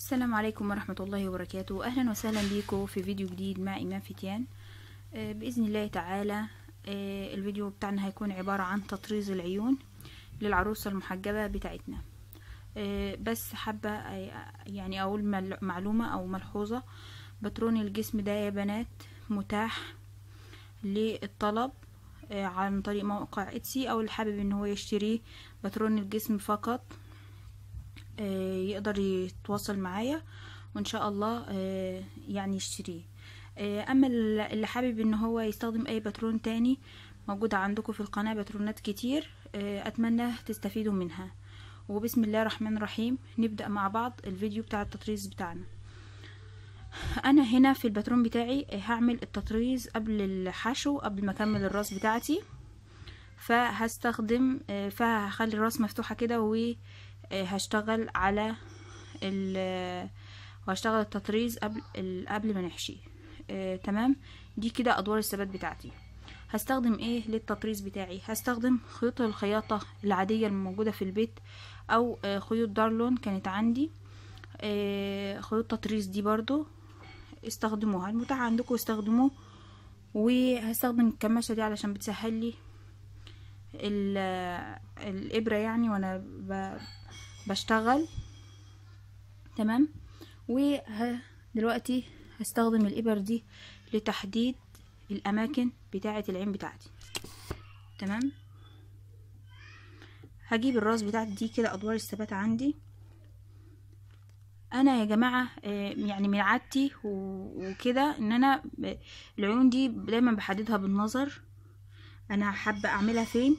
السلام عليكم ورحمة الله وبركاته. أهلا وسهلا بيكم في فيديو جديد مع إيمان فتيان. بإذن الله تعالى الفيديو بتاعنا هيكون عبارة عن تطريز العيون للعروسة المحجبة بتاعتنا. بس حابة يعني أقول معلومة أو ملحوظة. باترون الجسم ده يا بنات متاح للطلب عن طريق موقع اتسي، أو اللي حابب ان هو يشتريه باترون الجسم فقط يقدر يتواصل معايا وان شاء الله يعني يشتريه. اما اللي حابب ان هو يستخدم اي باترون تاني، موجودة عندكم في القناة باترونات كتير، اتمنى تستفيدوا منها. وبسم الله الرحمن الرحيم نبدأ مع بعض الفيديو بتاع التطريز بتاعنا. انا هنا في الباترون بتاعي هعمل التطريز قبل الحشو، قبل ما اكمل الراس بتاعتي، فهستخدم فهخلي الراس مفتوحة كده وهشتغل على وهشتغل التطريز قبل ما نحشي. تمام. دي كده ادوار الثبات بتاعتي. هستخدم ايه للتطريز بتاعي؟ هستخدم خيوط الخياطة العادية الموجودة في البيت، او خيوط دارلون كانت عندي. خيوط تطريز دي برضو استخدموها، المتاح عندكم استخدموه. وهستخدم الكماشة دي علشان بتسهل لي الابرة يعني وانا بشتغل. تمام. ودلوقتي هستخدم الابر دي لتحديد الاماكن بتاعة العين بتاعتي. تمام. هجيب الراس بتاعتي دي كده ادوار الثبات عندي. انا يا جماعة يعني من عادتي وكده ان انا العيون دي دايما بحددها بالنظر، انا حابة اعملها فين.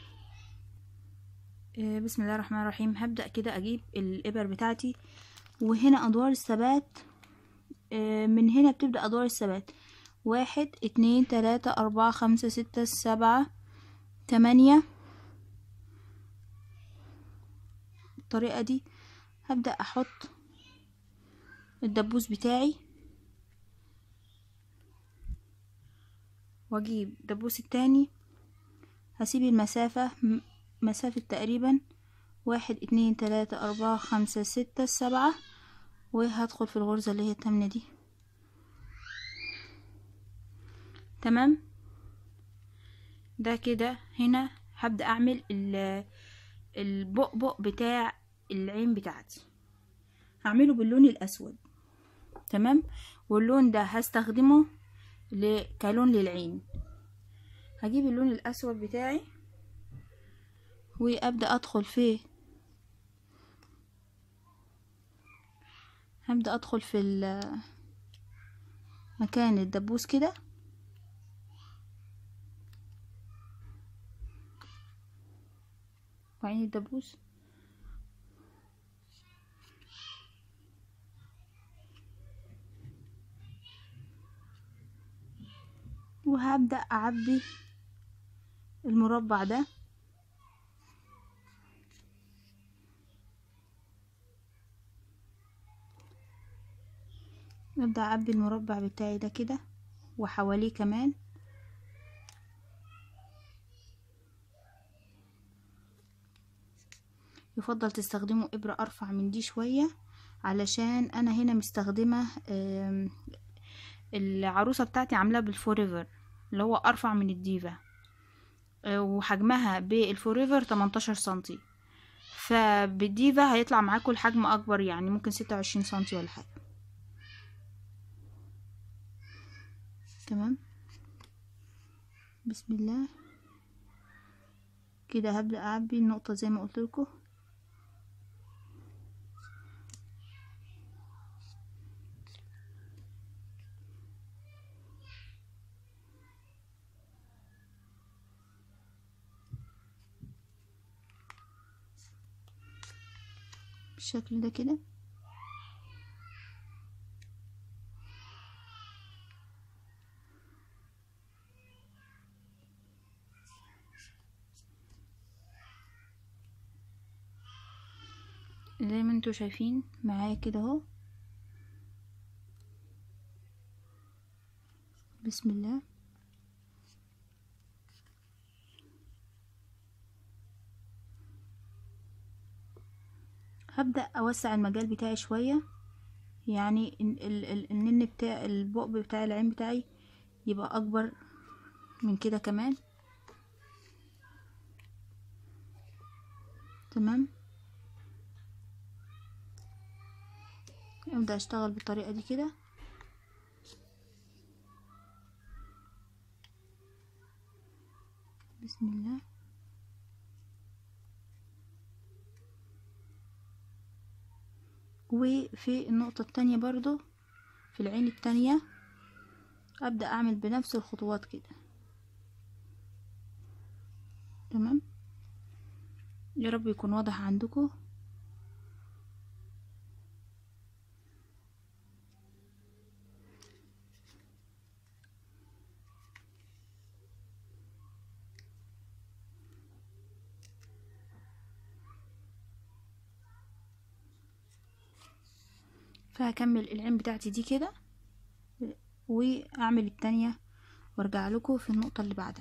بسم الله الرحمن الرحيم. هبدأ كده اجيب الابر بتاعتي، وهنا ادوار الثبات من هنا بتبدأ ادوار الثبات 1 2 3 4 5 6 7 8. بالطريقة دي هبدأ احط الدبوس بتاعي، واجيب الدبوس التاني، هسيب المسافة مسافة تقريبا 1 2 3 4 5 6 7، وهدخل في الغرزة اللي هي التامنة دي. تمام. ده كده هنا هبدأ اعمل البؤبؤ بتاع العين بتاعتي، هعمله باللون الاسود. تمام. واللون ده هستخدمه كلون للعين. هجيب اللون الاسود بتاعي وابدأ ادخل فيه، هبدأ ادخل في مكان الدبوس كده، وعين الدبوس، وهبدأ اعبي المربع ده. ابدأ اعبي المربع بتاعي ده كده وحواليه كمان. يفضل تستخدموا ابرة ارفع من دي شوية، علشان انا هنا مستخدمة العروسة بتاعتي عاملاها بالفوريفر اللي هو ارفع من الديفا، وحجمها بالفوريفر 18 سنتي، فبالديفا هيطلع معاكم الحجم اكبر، يعني ممكن 26 سنتي ولا حاجة. تمام. بسم الله كده هبدأ اعبي النقطة زي ما قلت لكم. بالشكل ده كده. زي ما انتوا شايفين معايا كده اهو. بسم الله. هبدأ اوسع المجال بتاعي شوية يعني النن بتاع البق بتاع العين بتاعي يبقى اكبر من كده كمان. تمام، ابدأ اشتغل بالطريقة دي كده. بسم الله. وفي النقطة التانية برضو في العين التانية ابدأ اعمل بنفس الخطوات كده. تمام، يا رب يكون واضح عندكم. فهكمل العين بتاعتي دي كده واعمل التانية وارجع لكم في النقطة اللي بعدها.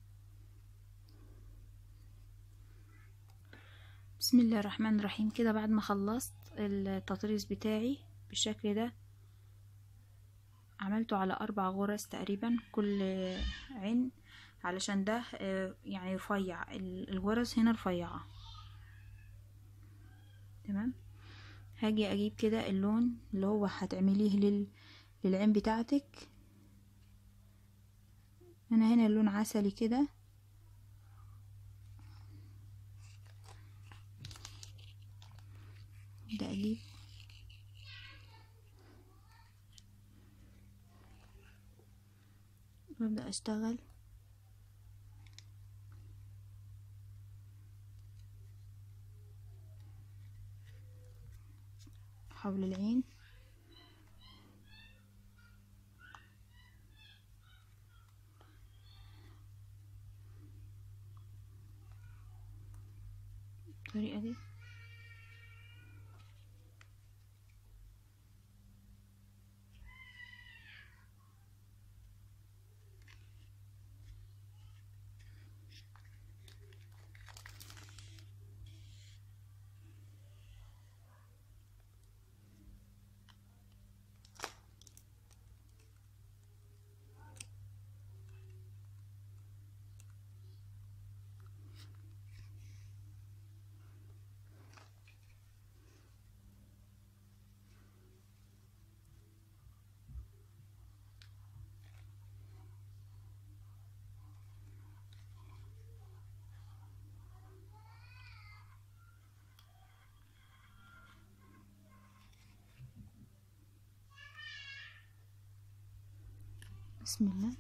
بسم الله الرحمن الرحيم. كده بعد ما خلصت التطريز بتاعي بالشكل ده، عملته على 4 غرز تقريبا كل عين، علشان ده يعني رفيع، الغرز هنا رفيعة. تمام، هاجي اجيب كده اللون اللي هو هتعمليه للعين بتاعتك. انا هنا اللون عسلي كده، ابدا اجيب وابدا اشتغل حول العين. بالطريقة دي. بسم الله.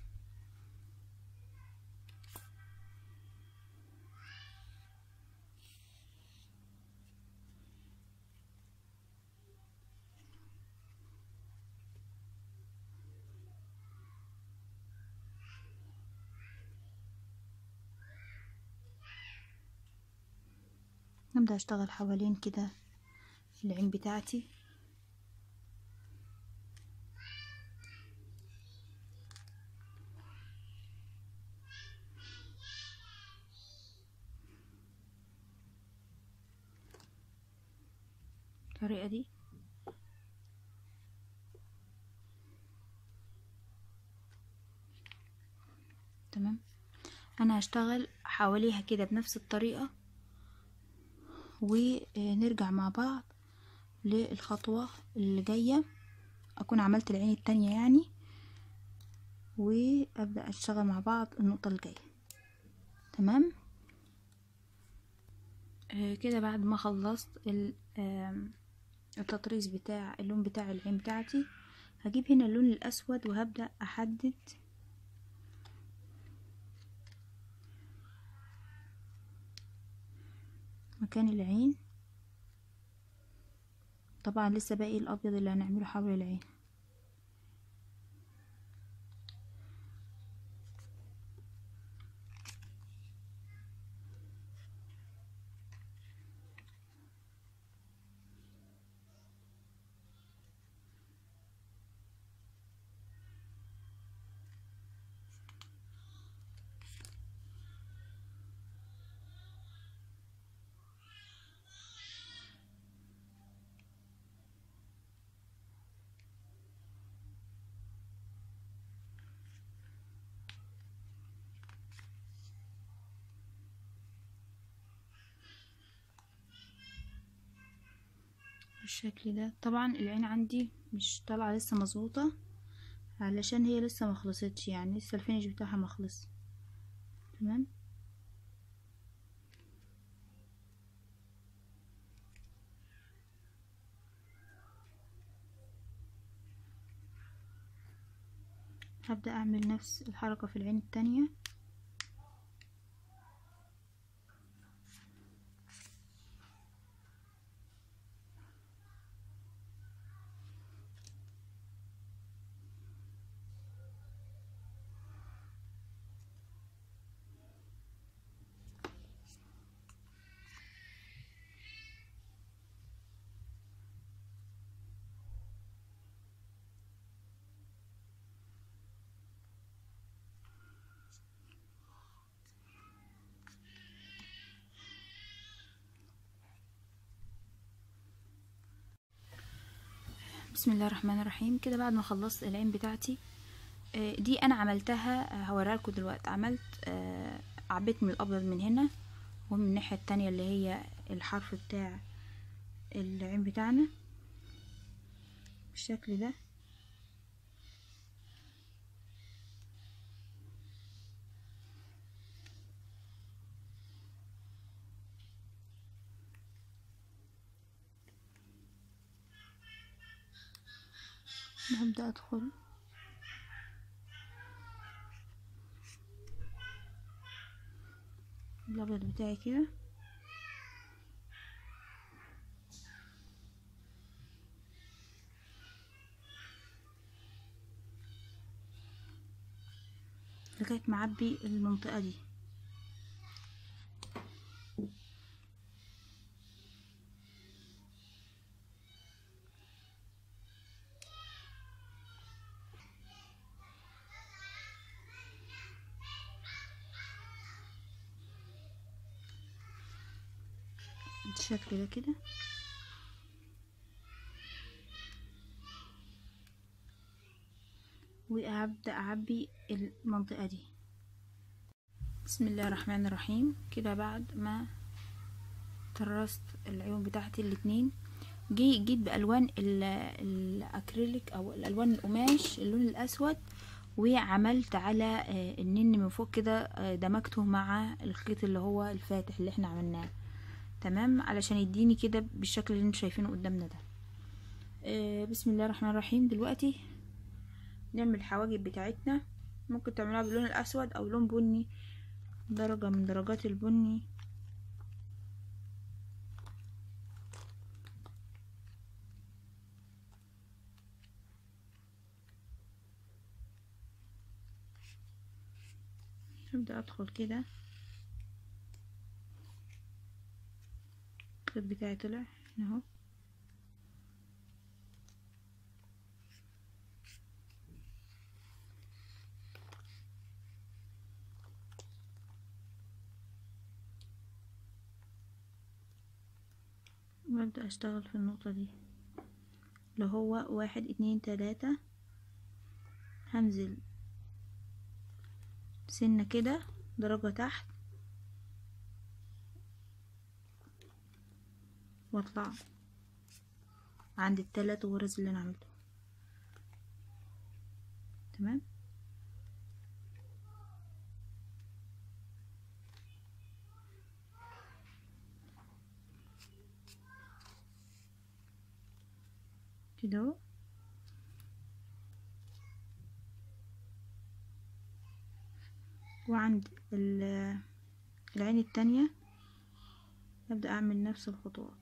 نبدأ اشتغل حوالين كده العين بتاعتي. بالطريقة دي. تمام، انا هشتغل حواليها كده بنفس الطريقة، ونرجع مع بعض للخطوة اللي جاية، اكون عملت العين التانية يعني، وابدأ اشتغل مع بعض النقطة اللي جاية. تمام، كده بعد ما خلصت التطريز بتاع اللون بتاع العين بتاعتي، هجيب هنا اللون الاسود وهبدأ احدد مكان العين. طبعا لسه باقي الابيض اللي هنعمله حول العين. بالشكل ده. طبعا العين عندي مش طالعه لسه مظبوطه علشان هي لسه ما خلصتش، يعني لسه الفينش بتاعها ما خلص. تمام. هبدأ اعمل نفس الحركة في العين التانية. بسم الله الرحمن الرحيم. كده بعد ما خلصت العين بتاعتي دي انا عملتها، هوريها لكم دلوقتي. عملت عبيت من الابيض من هنا ومن الناحيه التانية اللي هي الحرف بتاع العين بتاعنا بالشكل ده. هبدأ ادخل الابيض بتاعي كده، لغايه ما اعبي المنطقه دي. بالشكل ده كده. وابدأ اعبي المنطقه دي. بسم الله الرحمن الرحيم. كده بعد ما طرزت العيون بتاعتي الاتنين، جيت بالوان الاكريليك او الالوان القماش اللون الاسود، وعملت على النن من فوق كده، دمجته مع الخيط اللي هو الفاتح اللي احنا عملناه. تمام، علشان يديني كده بالشكل اللي انتوا شايفينه قدامنا ده. بسم الله الرحمن الرحيم. دلوقتي نعمل الحواجب بتاعتنا. ممكن تعملوها باللون الاسود او لون بني، درجة من درجات البني. هبدأ ادخل كده. الخيط بتاعي طلع هنا اهو. وابدأ اشتغل في النقطة دي اللي هو 1 2 3. هنزل سنة كده درجة تحت واطلع عند ال3 غرز اللي انا عملته. تمام. كده اهو. وعند العين التانية ابدأ اعمل نفس الخطوات.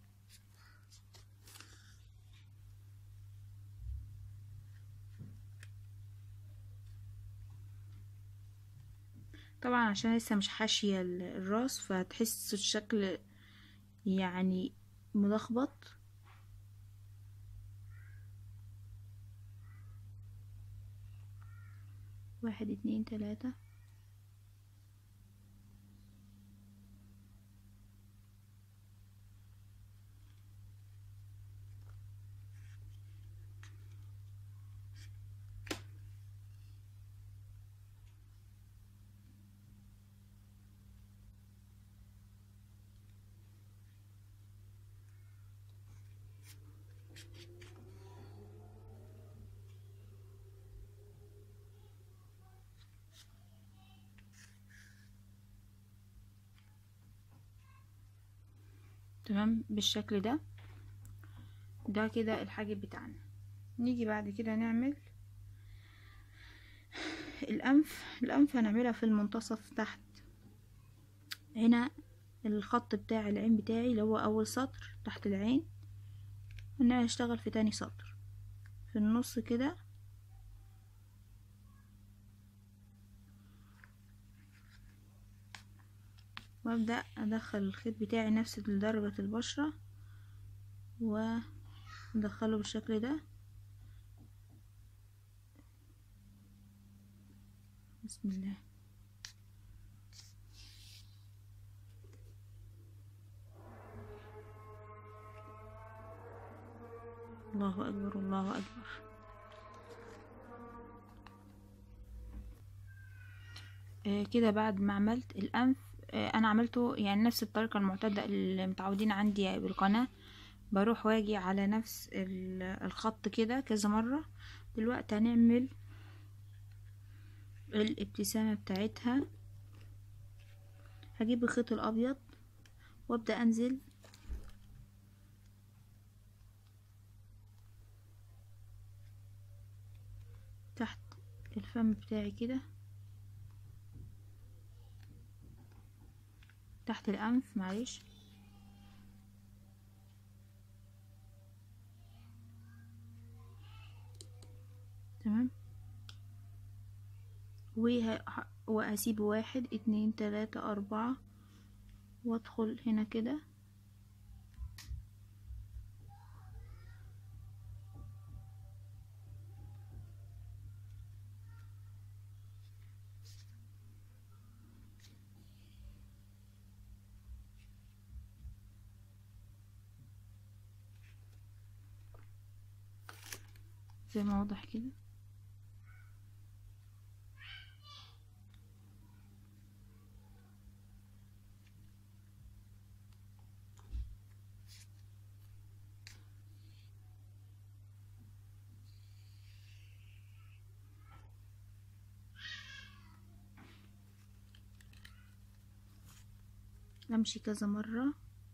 طبعا عشان لسه مش حاشية الراس، فتحس الشكل يعني ملخبط. 1 2 3. تمام بالشكل ده. ده كده الحاجب بتاعنا. نيجي بعد كده نعمل الأنف هنعملها في المنتصف تحت هنا، الخط بتاع العين بتاعي اللي هو أول سطر تحت العين، أنا هشتغل في تاني سطر في النص كده، وابدأ ادخل الخيط بتاعي نفس درجة البشرة وادخله بالشكل ده. بسم الله. الله اكبر الله اكبر. كده بعد ما عملت الانف، انا عملته يعني نفس الطريقة المعتادة اللي متعودين عندي بالقناة، بروح واجي على نفس الخط كده كذا مرة. دلوقتي هنعمل الابتسامة بتاعتها. هجيب الخيط الابيض وابدأ انزل تحت الفم بتاعي كده، تحت الانف معلش، تمام. واسيب 1 2 3 4 وادخل هنا كده، زي ما واضح كده. امشي كذا مرة.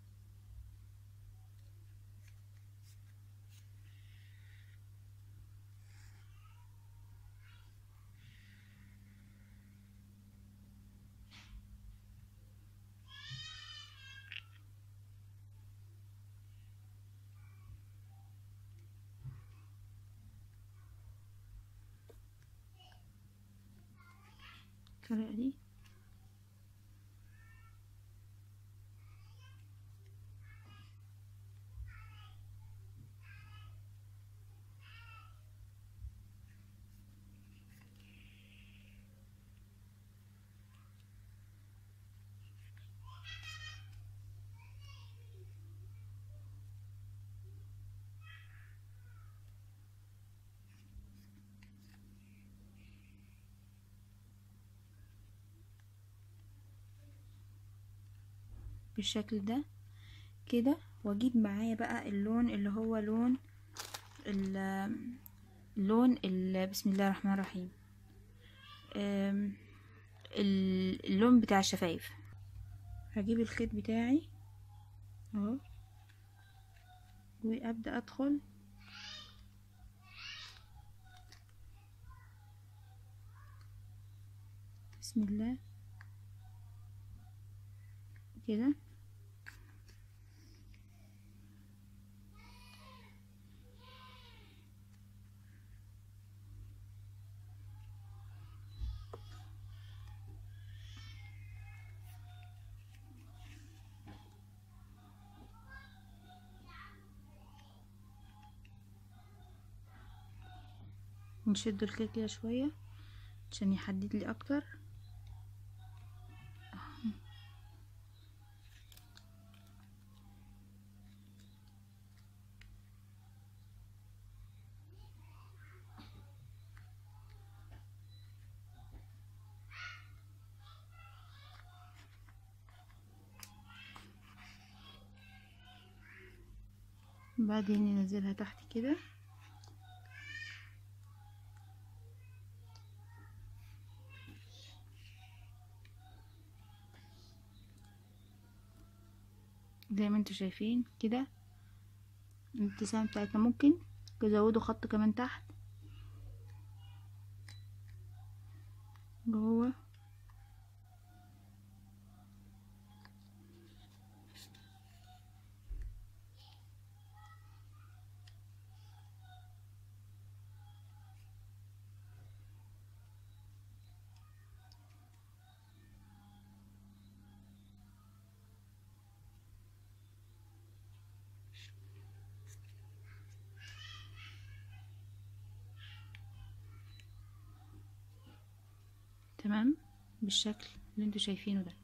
الطريقة دي بالشكل ده كده. واجيب معايا بقى اللون اللي هو بسم الله الرحمن الرحيم، اللون بتاع الشفايف. هجيب الخيط بتاعي اهو وابدا ادخل بسم الله كده، نشد الخيط كده شوية عشان يحدد لي اكتر. بعدين ننزلها تحت كده، زي ما انتوا شايفين كده الابتسامة بتاعتنا. ممكن تزودوا خط كمان تحت جوه. تمام بالشكل اللي انتوا شايفينه ده.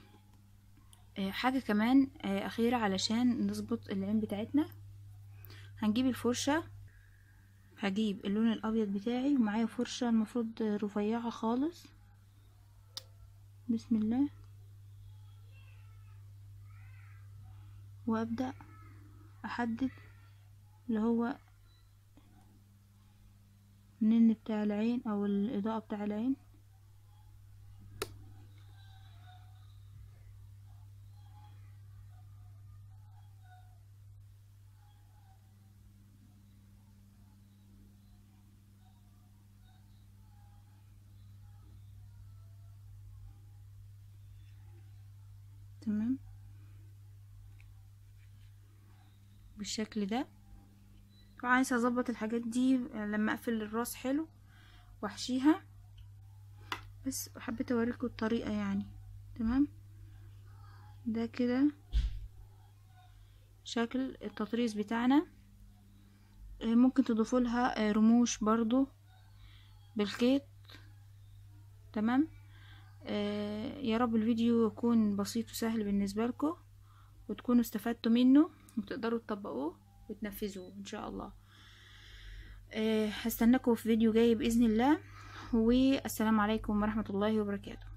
حاجة كمان أخيرة علشان نظبط العين بتاعتنا، هنجيب الفرشة، هجيب اللون الأبيض بتاعي ومعايا فرشة المفروض رفيعة خالص. بسم الله. وأبدأ أحدد اللي هو النن بتاع العين أو الإضاءة بتاع العين. تمام بالشكل ده. وعايزة اظبط الحاجات دي لما اقفل الراس حلو واحشيها، بس حبيت اوريكم الطريقة يعني. تمام ده كده شكل التطريز بتاعنا. ممكن تضيفوا لها رموش برضو بالخيط. تمام. يا رب الفيديو يكون بسيط وسهل بالنسبة لكم وتكونوا استفدتوا منه وتقدروا تطبقوه وتنفذوه ان شاء الله. هستناكم في فيديو جاي بإذن الله، والسلام عليكم ورحمة الله وبركاته.